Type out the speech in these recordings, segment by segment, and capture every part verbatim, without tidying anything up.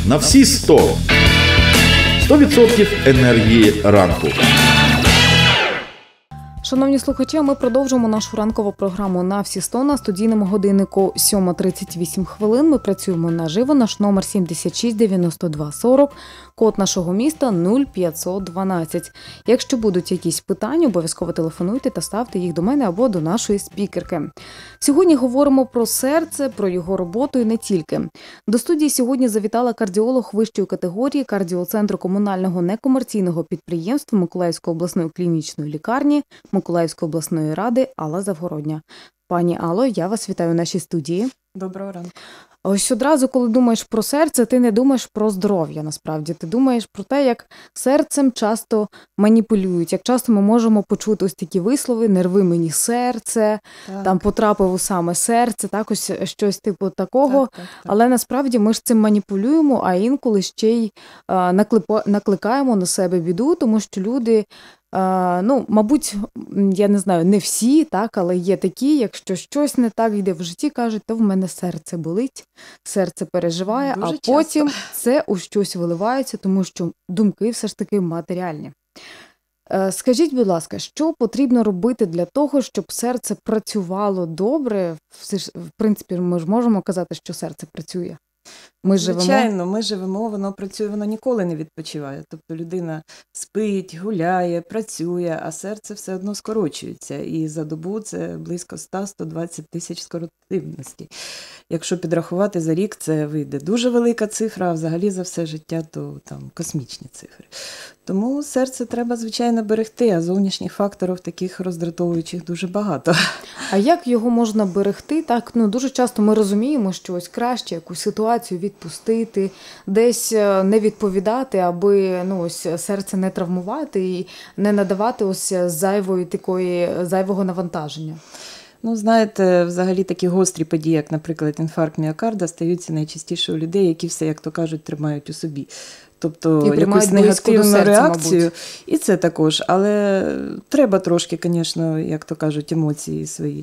на всі сто. сто відсотків енергії ранку. Шановні слухачі, ми продовжуємо нашу ранкову програму «На всі сто» на студійному годиннику сьома тридцять вісім хвилин. Ми працюємо наживо. Наш номер сімдесят шість дев'яносто два сорок, код нашого міста нуль п'ятсот дванадцять. Якщо будуть якісь питання, обов'язково телефонуйте та ставте їх до мене або до нашої спікерки. Сьогодні говоримо про серце, про його роботу і не тільки. До студії сьогодні завітала кардіолог вищої категорії кардіоцентру комунального некомерційного підприємства Миколаївської обласної клінічної лікарні Миколаївської обласної ради Алла Завгородня. Пані Алло, я вас вітаю у нашій студії. Доброго ранку. Ось одразу, коли думаєш про серце, ти не думаєш про здоров'я, насправді. Ти думаєш про те, як серцем часто маніпулюють, як часто ми можемо почути ось такі вислови: «не рви мені серце», так. Там потрапив у саме серце, так, ось щось типу такого. Так, так, так. Але насправді ми ж цим маніпулюємо, а інколи ще й а, наклипа, накликаємо на себе біду, тому що люди... Uh, ну, мабуть, я не знаю, не всі, так, але є такі, якщо щось не так йде в житті, кажуть, то в мене серце болить, серце переживає, дуже а часто. Потім це у щось виливається, тому що думки все ж таки матеріальні. Uh, скажіть, будь ласка, що потрібно робити для того, щоб серце працювало добре? В принципі, ми ж можемо казати, що серце працює. Ми Звичайно, живемо. ми живемо, воно працює, воно ніколи не відпочиває. Тобто людина спить, гуляє, працює, а серце все одно скорочується. І за добу це близько сто - сто двадцять тисяч скоротивності. Якщо підрахувати за рік, це вийде дуже велика цифра, а взагалі за все життя то там космічні цифри. Тому серце треба, звичайно, берегти, а зовнішніх факторів таких роздратовуючих дуже багато. А як його можна берегти? Так, ну, дуже часто ми розуміємо, що ось краще якусь ситуацію відпустити, десь не відповідати, аби ну, ось, серце не травмувати і не надавати ось зайвої такої, зайвого навантаження. Ну, знаєте, взагалі такі гострі події, як, наприклад, інфаркт міокарда, стаються найчастіше у людей, які все, як то кажуть, тримають у собі. Тобто якусь негативну серця, реакцію, мабуть. І це також. Але треба трошки, звісно, як то кажуть, емоції свої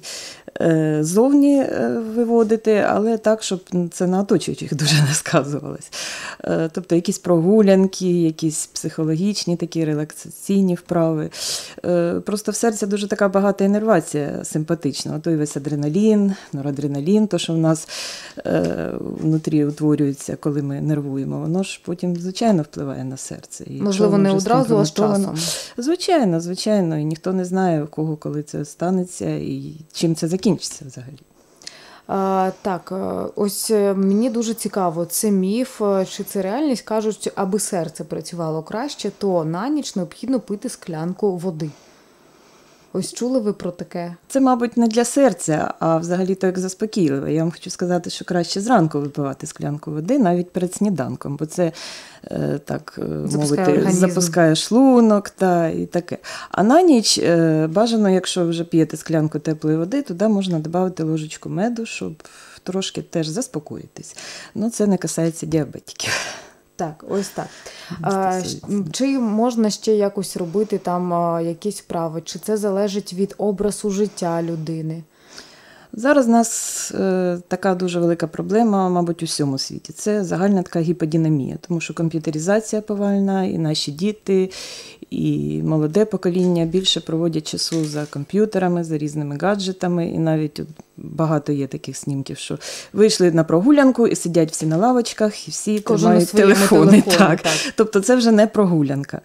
е, зовні виводити, але так, щоб це на оточуючих дуже не сказувалось. Е, тобто якісь прогулянки, якісь психологічні такі релаксаційні вправи. Е, просто в серці дуже така багата інервація симпатична. Той весь адреналін, норадреналін, то, що в нас е, внутрі утворюється, коли ми нервуємо, воно ж потім, звичайно, впливає на серце. І можливо, не одразу, а з часом. Звичайно, звичайно. І ніхто не знає, у кого, коли це станеться і чим це закінчиться взагалі. А, так, ось мені дуже цікаво, це міф чи це реальність? Кажуть, аби серце працювало краще, то на ніч необхідно пити склянку води. Ось чули ви про таке? Це, мабуть, не для серця, а взагалі-то як заспокійливе. Я вам хочу сказати, що краще зранку випивати склянку води, навіть перед сніданком, бо це, е, так запускає мовити, організм. запускає шлунок та і таке. А на ніч е, бажано, якщо вже п'єте склянку теплої води, туди можна додати ложечку меду, щоб трошки теж заспокоїтись. Ну, це не касається діабетиків. Так, ось так. А, чи можна ще якось робити там а, якісь вправи? Чи це залежить від образу життя людини? Зараз у нас е, така дуже велика проблема, мабуть, у всьому світі. Це загальна така гіподинамія, тому що комп'ютеризація повальна, і наші діти, і молоде покоління більше проводять часу за комп'ютерами, за різними гаджетами, і навіть багато є таких снімків, що вийшли на прогулянку і сидять всі на лавочках, і всі тримають телефони. телефони так. Так. Тобто це вже не прогулянка.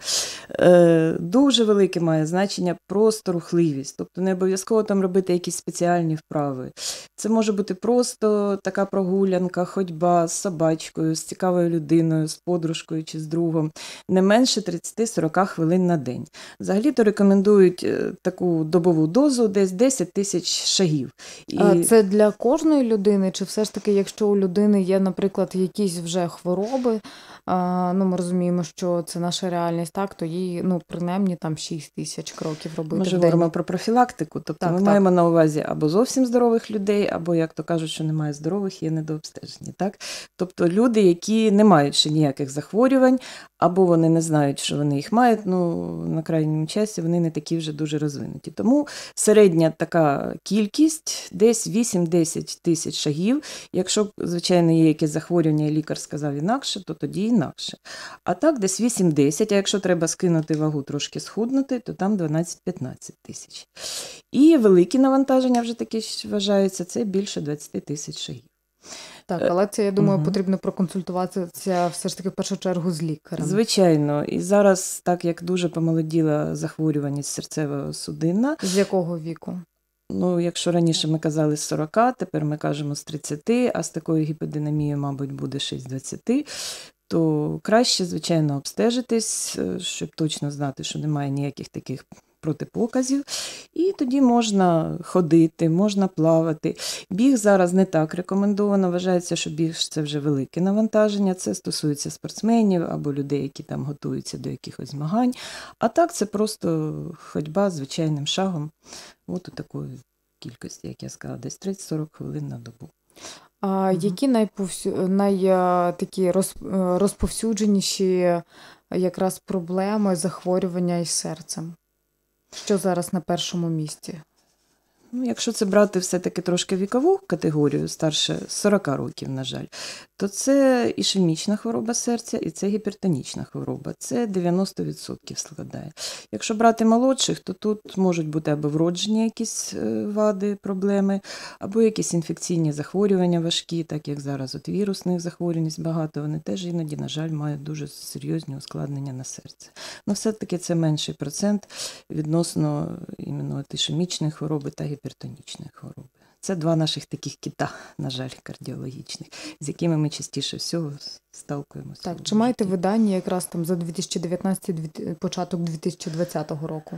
Е, дуже велике має значення просто рухливість. Тобто не обов'язково там робити якісь спеціальні вправи. Це може бути просто така прогулянка, ходьба з собачкою, з цікавою людиною, з подружкою чи з другом. Не менше тридцять - сорок хвилин на день. Взагалі-то рекомендують таку добову дозу десь десять тисяч шагів. І... А це для кожної людини? Чи все ж таки, якщо у людини є, наприклад, якісь вже хвороби, а, ну, ми розуміємо, що це наша реальність, так, то їй, ну, принаймні, там шість тисяч кроків робити Ми в ж день. говоримо про профілактику, тобто так, ми так. маємо на увазі або зовсім здорових людей, або, як то кажуть, що немає здорових, є недообстежені, так? Тобто люди, які не мають ще ніяких захворювань, або вони не знають, що вони їх мають, ну, на крайньому часі вони не такі вже дуже розвинуті. Тому середня така кількість, десь вісім-десять тисяч шагів. Якщо, звичайно, є якесь захворювання, і лікар сказав інакше, то тоді інакше. А так десь вісім-десять, а якщо треба скинути вагу, трошки схуднути, то там дванадцять-п'ятнадцять тисяч. І великі навантаження вже такі вважаються, це більше двадцять тисяч шагів. Так, але це, я думаю, Мгм. потрібно проконсультуватися все ж таки в першу чергу з лікарем. Звичайно. І зараз, так як дуже помолоділа захворюваність серцево-судинна, З якого віку? ну, якщо раніше ми казали з сорока, тепер ми кажемо з тридцяти, а з такою гіподинамією, мабуть, буде ще й з двадцяти, то краще, звичайно, обстежитись, е, щоб точно знати, що немає ніяких таких протипоказів. І тоді можна ходити, можна плавати. Біг зараз не так рекомендовано. Вважається, що біг – це вже велике навантаження. Це стосується спортсменів або людей, які там готуються до якихось змагань. А так це просто ходьба звичайним шагом. От у такої кількості, як я сказала, десь тридцять-сорок хвилин на добу. А Мгм. які найповсю... най... а, такі роз... е, розповсюдженіші е, якраз проблеми захворювання із серцем? Що зараз на першому місці? Ну, якщо це брати все-таки трошки вікову категорію, старше сорока років, на жаль, то це ішемічна хвороба серця і це гіпертонічна хвороба. Це дев'яносто відсотків складає. Якщо брати молодших, то тут можуть бути або вроджені якісь е, вади, проблеми, або якісь інфекційні захворювання важкі, так як зараз от вірусних захворювань багато, вони теж іноді, на жаль, мають дуже серйозні ускладнення на серце. Ну, все-таки це менший процент відносно іменно от ішемічної хвороби та гіпертонічної хвороби. Це два наших таких кіта, на жаль, кардіологічних, з якими ми частіше всього сталкуємося. Так, в чи маєте житті. ви дані якраз там за дві тисячі дев'ятнадцятий, дві- початок дві тисячі двадцятого року?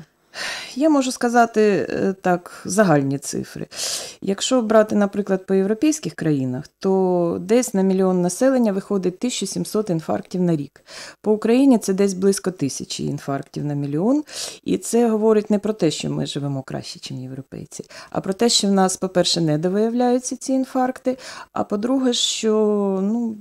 Я можу сказати е, так, загальні цифри. Якщо брати, наприклад, по європейських країнах, то десь на мільйон населення виходить тисяча сімсот інфарктів на рік. По Україні це десь близько тисячі інфарктів на мільйон. І це говорить не про те, що ми живемо краще, ніж європейці, а про те, що в нас, по-перше, не довиявляються ці інфаркти, а по-друге, що, ну,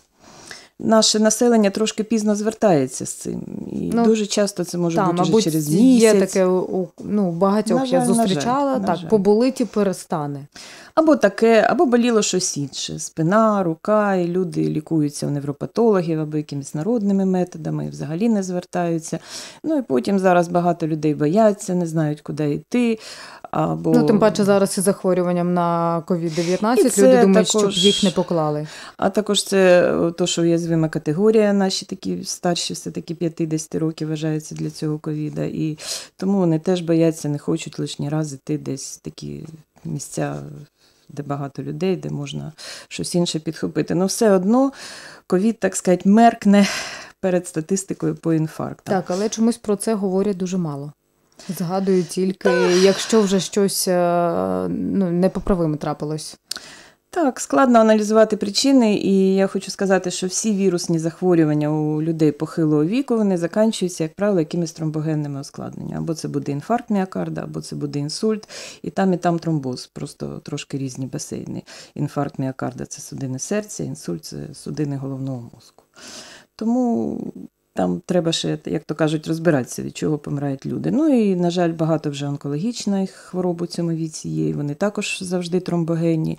наше населення трошки пізно звертається з цим. І Ну, дуже часто це може Та, бути вже мабуть, через є місяць. таке у у- ну, багатьох На я жаль, на зустрічала, жаль, на так, жаль. поболить і перестане. Або таке, або боліло щось інше. Спина, рука, і люди лікуються у невропатологів або якимись народними методами, і взагалі не звертаються. Ну і потім зараз багато людей бояться, не знають, куди йти. Або... Ну, тим паче зараз із захворюванням на ковід І дев'ятнадцять це люди думають, також- щоб їх не поклали. А також це то, що уязвима категорія, наші такі старші, все-таки п'ятдесят років вважаються для цього ковіда. І тому вони теж бояться, не хочуть лишній раз іти десь в такі місця, де багато людей, де можна щось інше підхопити. Ну, все одно ковід, так сказати, меркне перед статистикою по інфарктам. Так, але чомусь про це говорять дуже мало. Згадую тільки, якщо вже щось е, ну, непоправиме трапилось. Так, складно аналізувати причини, і я хочу сказати, що всі вірусні захворювання у людей похилого віку, вони закінчуються, як правило, якимись тромбогенними ускладненнями. Або це буде інфаркт міокарда, або це буде інсульт, і там, і там тромбоз, просто трошки різні басейни. Інфаркт міокарда – це судини серця, інсульт – це судини головного мозку. Тому там треба ще, як то кажуть, розбиратися, від чого помирають люди. Ну і, на жаль, багато вже онкологічних хвороб у цьому віці є, і вони також завжди тромбогенні.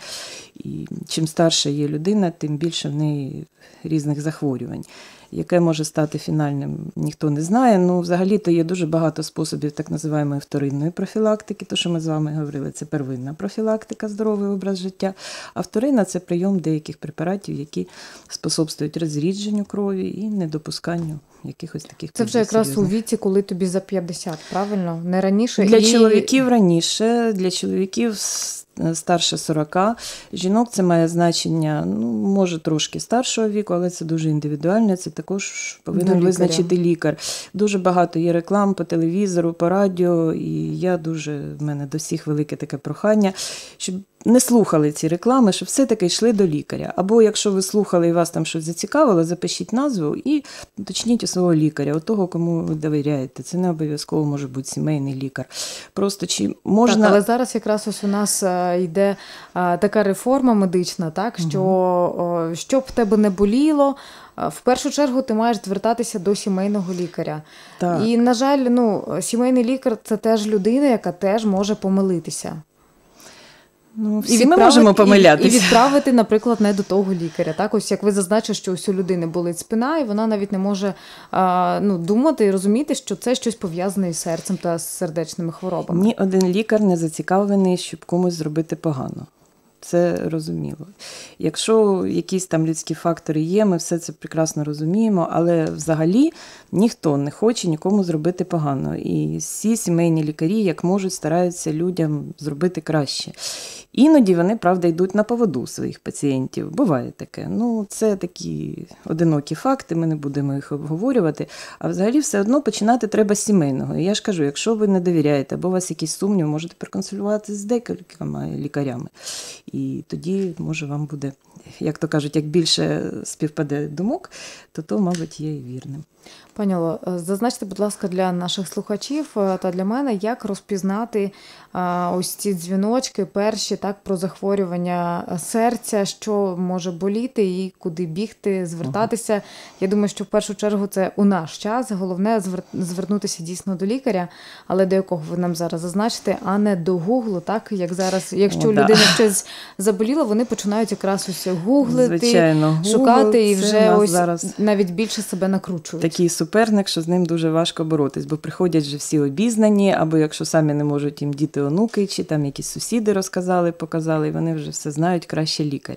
І чим старша є людина, тим більше в неї різних захворювань. Яке може стати фінальним, ніхто не знає. Ну, взагалі-то є дуже багато способів так називаємої вторинної профілактики. То, що ми з вами говорили, це первинна профілактика, здоровий образ життя. А вторинна – це прийом деяких препаратів, які способствують розрідженню крові і недопусканню якихось таких Це вже якраз у серйозних. віці, коли тобі за п'ятдесят, правильно? Не раніше? Для і... чоловіків раніше, для чоловіків с- старше сорока. Жінок це має значення, ну, може, трошки старшого віку, але це дуже індивідуально, це також До повинен лікаря. визначити лікар. Дуже багато є реклам по телевізору, по радіо, і я дуже, в мене до всіх велике таке прохання, щоб не слухали ці реклами, щоб все-таки йшли до лікаря. Або якщо ви слухали і вас там щось зацікавило, запишіть назву і уточніть у свого лікаря, у того, кому ви довіряєте. Це не обов'язково може бути сімейний лікар. Просто чи можна... Так, але зараз якраз ось у нас е, йде е, така реформа медична, так, що о, щоб в тебе не боліло, е, в першу чергу ти маєш звертатися до сімейного лікаря. Так. І, на жаль, ну, сімейний лікар – це теж людина, яка теж може помилитися. Ну, всі ми можемо помилятися. І, і відправити, наприклад, не до того лікаря. Так? Ось як ви зазначили, що ось у людини болить спина, і вона навіть не може а, ну, думати і розуміти, що це щось пов'язане із серцем та з сердечними хворобами. Ні один лікар не зацікавлений, щоб комусь зробити погано. Це розуміло. Якщо якісь там людські фактори є, ми все це прекрасно розуміємо, але взагалі ніхто не хоче нікому зробити погано. І всі сімейні лікарі, як можуть, стараються людям зробити краще. Іноді вони, правда, йдуть на поводу своїх пацієнтів. Буває таке. Ну, це такі одинокі факти, ми не будемо їх обговорювати. А взагалі все одно починати треба з сімейного. І я ж кажу, якщо ви не довіряєте, або у вас якісь сумніви, можете проконсультуватися з декількома лікарями. І тоді, може, вам буде, як то кажуть, як більше співпаде думок, то то, мабуть, є і вірним. Пані Оло, зазначте, будь ласка, для наших слухачів та для мене, як розпізнати а, ось ці дзвіночки перші, так, про захворювання серця, що може боліти і куди бігти, звертатися. Ага. Я думаю, що в першу чергу це у наш час. Головне звер... звернутися дійсно до лікаря, але до якого ви нам зараз зазначите, а не до Гуглу, так, як зараз. Якщо О, людина да. щось заболіла, вони починають якраз ось гуглити, Звичайно, шукати Google, і вже ось зараз навіть більше себе накручують. Такий суперник, що з ним дуже важко боротись, бо приходять вже всі обізнані, або якщо самі не можуть їм діти, онуки, чи там якісь сусіди розказали, показали, і вони вже все знають краще лікаря.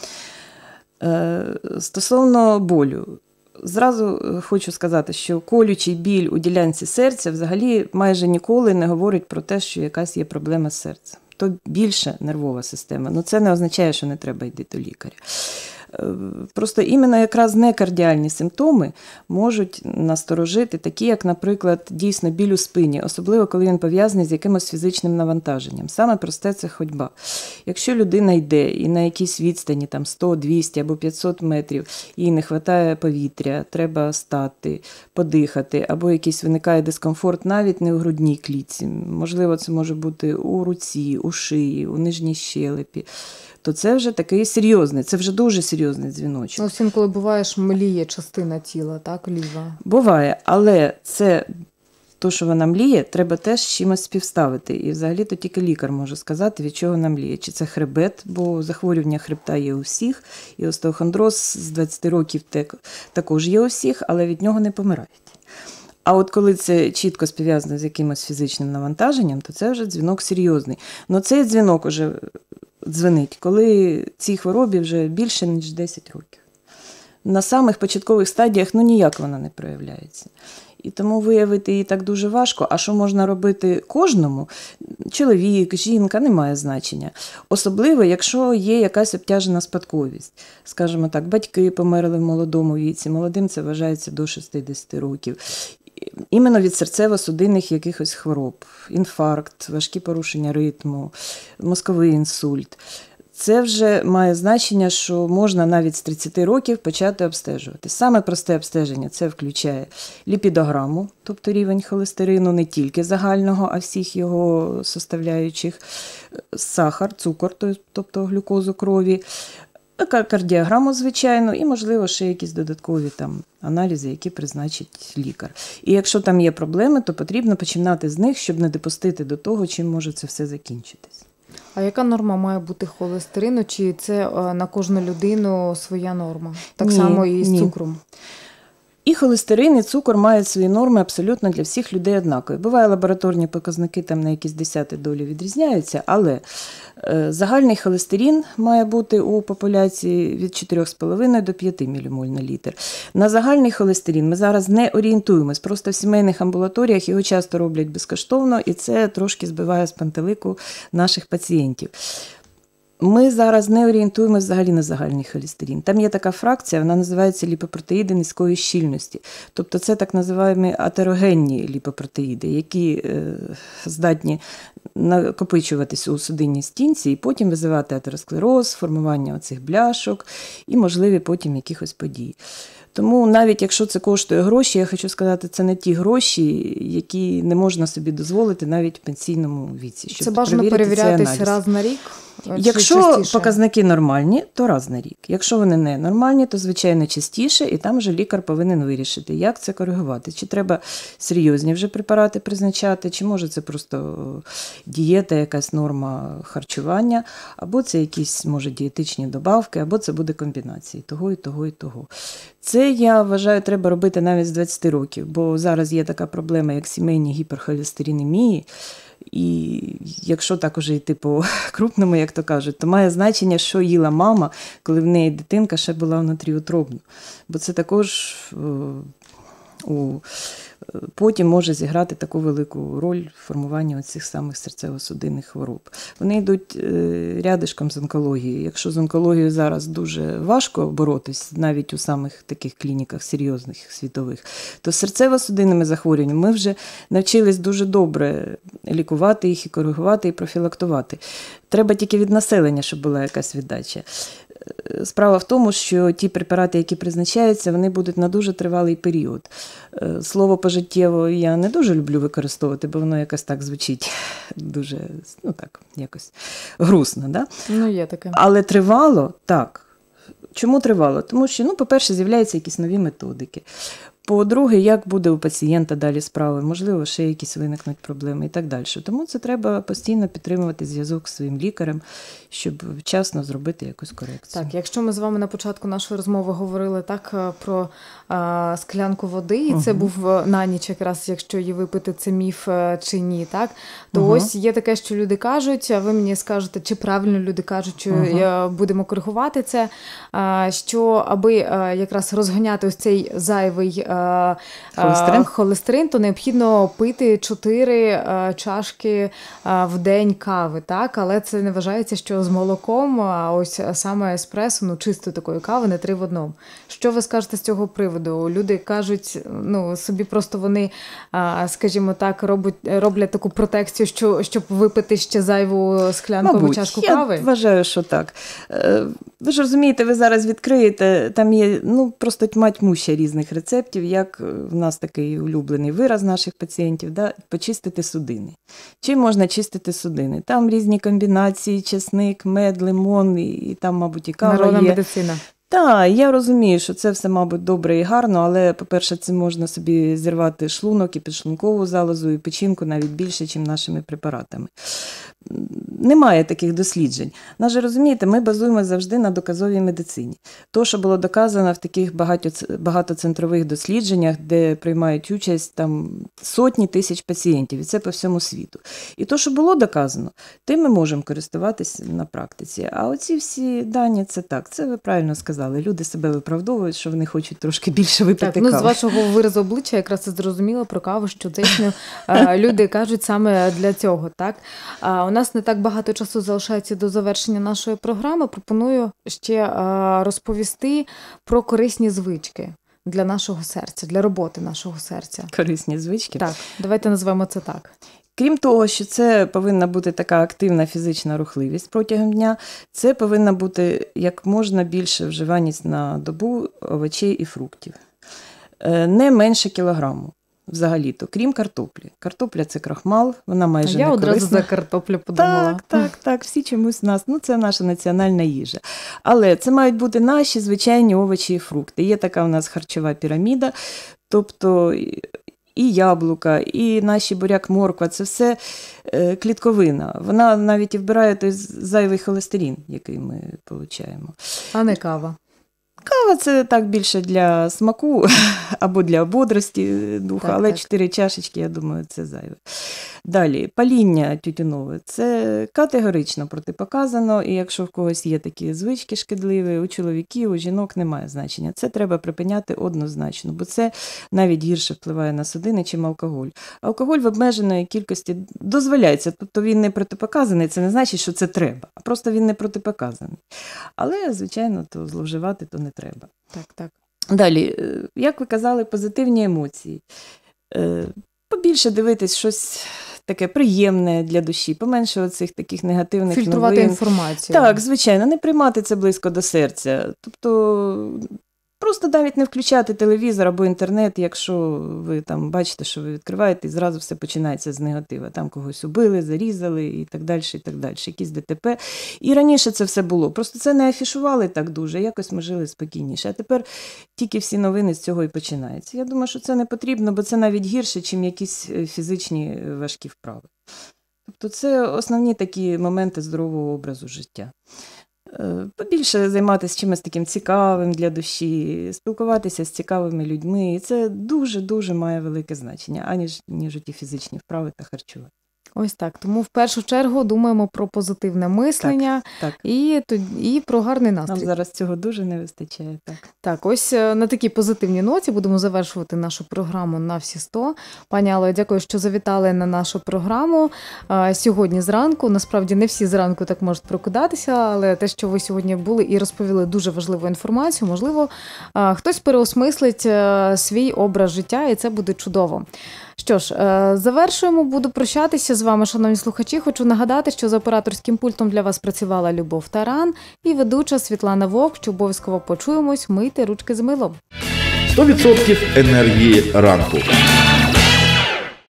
Е, стосовно болю. Зразу хочу сказати, що колючий біль у ділянці серця взагалі майже ніколи не говорить про те, що якась є проблема з серцем. То більше нервова система. Ну це не означає, що не треба йти до лікаря. Просто іменно якраз некардіальні симптоми можуть насторожити, такі як, наприклад, дійсно біль у спині, особливо коли він пов'язаний з якимось фізичним навантаженням. Саме просте – це ходьба. Якщо людина йде і на якійсь відстані там сто, двісті або п'ятсот метрів, їй не вистачає повітря, треба стати, подихати, або якийсь виникає дискомфорт навіть не у грудній клітці, можливо, це може бути у руці, у шиї, у нижній щелепі, то це вже такий серйозний, це вже дуже серйозний дзвіночок. Ну, ось інколи буває, що мліє частина тіла, так, ліва? Буває, але це, то, що вона мліє, треба теж з чимось співставити. І взагалі-то тільки лікар може сказати, від чого вона мліє. Чи це хребет, бо захворювання хребта є у всіх, і остеохондроз з двадцяти років також є у всіх, але від нього не помирають. А от коли це чітко спів'язано з якимось фізичним навантаженням, то це вже дзвінок серйозний. Но цей дзвінок уже дзвенить, коли цій хворобі вже більше, ніж десять років. На самих початкових стадіях, ну, ніяк вона не проявляється. І тому виявити її так дуже важко. А що можна робити кожному? Чоловік, жінка, не має значення. Особливо, якщо є якась обтяжена спадковість. Скажімо так, батьки померли в молодому віці, молодим це вважається до шістдесяти років. Іменно від серцево-судинних якихось хвороб, інфаркт, важкі порушення ритму, мозковий інсульт. Це вже має значення, що можна навіть з тридцяти років почати обстежувати. Саме просте обстеження – це включає ліпідограму, тобто рівень холестерину не тільки загального, а всіх його составляючих, сахар, цукор, тобто глюкозу крові, кардіограму, звичайно, і, можливо, ще якісь додаткові там аналізи, які призначить лікар. І якщо там є проблеми, то потрібно починати з них, щоб не допустити до того, чим може це все закінчитись. А яка норма має бути холестерину? Чи це на кожну людину своя норма? Так ні, само і з ні. цукром? І холестерин, і цукор мають свої норми абсолютно для всіх людей однакові. Буває, лабораторні показники там на якісь десяті долі відрізняються, але е, загальний холестерин має бути у популяції від чотири з половиною до п'яти мілімоль на літр. На загальний холестерин ми зараз не орієнтуємось, просто в сімейних амбулаторіях його часто роблять безкоштовно, і це трошки збиває з пантелику наших пацієнтів. Ми зараз не орієнтуємося взагалі на загальний холестерин. Там є така фракція, вона називається ліпопротеїди низької щільності. Тобто це так називаємо атерогенні ліпопротеїди, які е, здатні накопичуватись у судинній стінці і потім визивати атеросклероз, формування оцих бляшок і можливі потім якихось подій. Тому навіть якщо це коштує гроші, я хочу сказати, це не ті гроші, які не можна собі дозволити навіть в пенсійному віці. Щоб це бажано перевірятися раз на рік? Якщо показники нормальні, то раз на рік. Якщо вони не нормальні, то, звичайно, частіше, і там вже лікар повинен вирішити, як це коригувати. Чи треба серйозні вже препарати призначати, чи може це просто дієта, якась норма харчування, або це якісь, може, дієтичні добавки, або це буде комбінації того і того і того. Це, я вважаю, треба робити навіть з двадцяти років, бо зараз є така проблема, як сімейні гіперхолестеринемії, і якщо так уже йти по крупному, як то кажуть, то має значення, що їла мама, коли в неї дитинка ще була внутріутробна. Бо це також о, у, потім може зіграти таку велику роль в формуванні оцих самих серцево-судинних хвороб. Вони йдуть е, рядишком з онкологією. Якщо з онкологією зараз дуже важко боротись, навіть у самих таких клініках серйозних, світових, то з серцево-судинними захворюваннями ми вже навчились дуже добре лікувати їх і коригувати, і профілактувати. Треба тільки від населення, щоб була якась віддача. Справа в тому, що ті препарати, які призначаються, вони будуть на дуже тривалий період. Слово «пожиттєво» я не дуже люблю використовувати, бо воно якось так звучить дуже, ну так, якось грустно. Да? Ну, є таке. Але тривало, так. Чому тривало? Тому що, ну, по-перше, з'являються якісь нові методики. По-друге, як буде у пацієнта далі справи, можливо, ще якісь виникнуть проблеми і так далі. Тому це треба постійно підтримувати зв'язок з своїм лікарем, щоб вчасно зробити якусь корекцію. Так, якщо ми з вами на початку нашої розмови говорили так про а, склянку води, і це угу. був на ніч якраз, якщо її випити, це міф чи ні, так? То угу. ось є таке, що люди кажуть, а ви мені скажете, чи правильно люди кажуть, що угу. будемо коригувати це, а, що аби а, якраз розганяти ось цей зайвий холестерин, холестерин, то необхідно пити чотири чашки в день кави, так? Але це не вважається, що з молоком, а ось саме еспресо, ну, чистої такої кави, не три в одному. Що ви скажете з цього приводу? Люди кажуть, ну, собі просто вони, скажімо так, роблять, роблять таку протекцію, що, щоб випити ще зайву склянку або чашку кави? Я вважаю, що так. Ви ж розумієте, ви зараз відкриєте, там є, ну, просто тьма тьмуща різних рецептів, як в нас такий улюблений вираз наших пацієнтів, да, почистити судини. Чим можна чистити судини? Там різні комбінації, чесник, мед, лимон, і, і там, мабуть, і кава є. Народна медицина. Так, я розумію, що це все, мабуть, добре і гарно, але, по-перше, це можна собі зірвати шлунок і підшлункову залозу, і печінку навіть більше, ніж нашими препаратами. Немає таких досліджень. Нас же, розумієте, ми базуємо завжди на доказовій медицині. То, що було доказано в таких багатоцентрових дослідженнях, де приймають участь там сотні тисяч пацієнтів, і це по всьому світу. І то, що було доказано, тим ми можемо користуватися на практиці. А оці всі дані, це так, це ви правильно сказали. Люди себе виправдовують, що вони хочуть трошки більше випити так, кави. Ну, з вашого виразу обличчя якраз це зрозуміло про каву, що дійсно люди кажуть саме для цього. Так? У нас не так багато часу залишається до завершення нашої програми. Пропоную ще розповісти про корисні звички для нашого серця, для роботи нашого серця. Корисні звички? Так, давайте назвемо це так. Крім того, що це повинна бути така активна фізична рухливість протягом дня, це повинна бути як можна більше вживаність на добу овочей і фруктів. Не менше кілограму. Взагалі-то, крім картоплі. Картопля – це крахмал, вона майже Я не корисна. Я одразу за картоплю подумала. Так, так, так, всі чомусь нас, ну це наша національна їжа. Але це мають бути наші звичайні овочі і фрукти. Є така у нас харчова піраміда, тобто і яблука, і наші буряк, морква – це все клітковина. Вона навіть і вбирає той зайвий холестерин, який ми отримуємо. А не кава? Кава – це так більше для смаку або для бодрості духа, так, але так. чотири чашечки, я думаю, це зайве. Далі, паління тютюнове – це категорично протипоказано, і якщо в когось є такі звички шкідливі, у чоловіків, у жінок немає значення. Це треба припиняти однозначно, бо це навіть гірше впливає на судини, чим алкоголь. Алкоголь в обмеженої кількості дозволяється, тобто він не протипоказаний, це не значить, що це треба, а просто він не протипоказаний. Але, звичайно, то зловживати то не треба. Так, так. Далі, як ви казали, позитивні емоції. Побільше дивитись щось таке приємне для душі, поменше оцих таких негативних Фільтрувати новин. інформацію. Так, звичайно, не приймати це близько до серця. Тобто просто навіть не включати телевізор або інтернет, якщо ви там бачите, що ви відкриваєте, і зразу все починається з негатива. Там когось убили, зарізали і так далі, і так далі. Якісь ДТП. І раніше це все було. Просто це не афішували так дуже, якось ми жили спокійніше. А тепер тільки всі новини з цього і починаються. Я думаю, що це не потрібно, бо це навіть гірше, ніж якісь фізичні важкі вправи. Тобто це основні такі моменти здорового образу життя. Побільше займатися чимось таким цікавим для душі, спілкуватися з цікавими людьми. І це дуже-дуже має велике значення, аніж ніж ті фізичні вправи та харчування. Ось так. Тому в першу чергу думаємо про позитивне мислення Так, так. І, і про гарний настрій. Нам зараз цього дуже не вистачає. Так, Так, ось на такій позитивній ноті будемо завершувати нашу програму «На всі сто». Пані Алло, дякую, що завітали на нашу програму сьогодні зранку. Насправді не всі зранку так можуть прокидатися, але те, що ви сьогодні були і розповіли дуже важливу інформацію, можливо, хтось переосмислить свій образ життя, і це буде чудово. Що ж, завершуємо, буду прощатися з вами, шановні слухачі. Хочу нагадати, що за операторським пультом для вас працювала Любов Таран і ведуча Світлана Вовк, що обов'язково почуємось, мийте ручки з милом. сто відсотків енергії ранку.